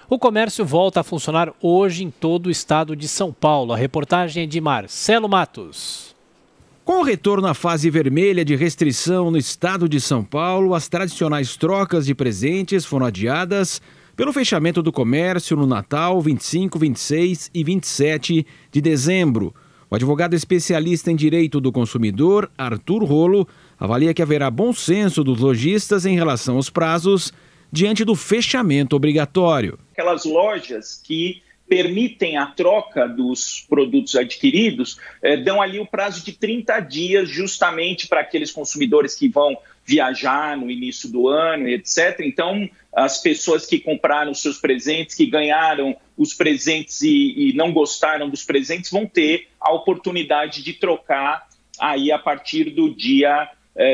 O comércio volta a funcionar hoje em todo o estado de São Paulo. A reportagem é de Marcelo Matos. Com o retorno à fase vermelha de restrição no estado de São Paulo, as tradicionais trocas de presentes foram adiadas pelo fechamento do comércio no Natal, 25, 26 e 27 de dezembro. O advogado especialista em direito do consumidor, Arthur Rolo, avalia que haverá bom senso dos lojistas em relação aos prazos diante do fechamento obrigatório. Aquelas lojas que permitem a troca dos produtos adquiridos, dão ali o prazo de 30 dias justamente para aqueles consumidores que vão viajar no início do ano, etc. Então, as pessoas que compraram os seus presentes, que ganharam os presentes e não gostaram dos presentes, vão ter a oportunidade de trocar aí a partir do dia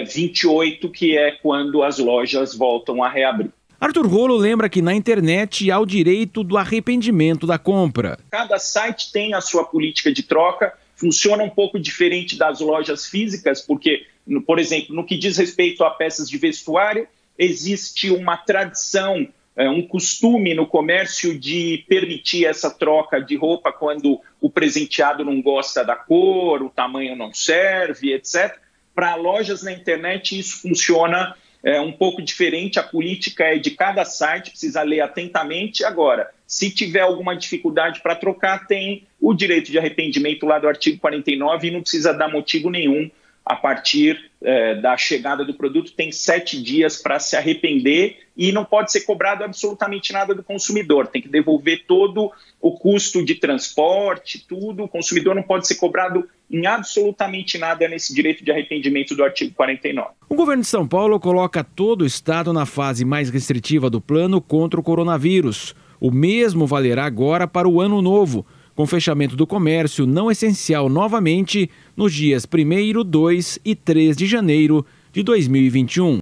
28, que é quando as lojas voltam a reabrir. Arthur Rolo lembra que na internet há o direito do arrependimento da compra. Cada site tem a sua política de troca, funciona um pouco diferente das lojas físicas, porque, por exemplo, no que diz respeito a peças de vestuário, existe uma tradição, um costume no comércio de permitir essa troca de roupa quando o presenteado não gosta da cor, o tamanho não serve, etc. Para lojas na internet isso funciona um pouco diferente, a política é de cada site, precisa ler atentamente. Agora, se tiver alguma dificuldade para trocar, tem o direito de arrependimento lá do artigo 49 e não precisa dar motivo nenhum. A partir da chegada do produto, tem 7 dias para se arrepender e não pode ser cobrado absolutamente nada do consumidor. Tem que devolver todo o custo de transporte, tudo. O consumidor não pode ser cobrado em absolutamente nada nesse direito de arrependimento do artigo 49. O governo de São Paulo coloca todo o estado na fase mais restritiva do plano contra o coronavírus. O mesmo valerá agora para o ano novo, com fechamento do comércio não essencial novamente nos dias 1º, 2 e 3 de janeiro de 2021.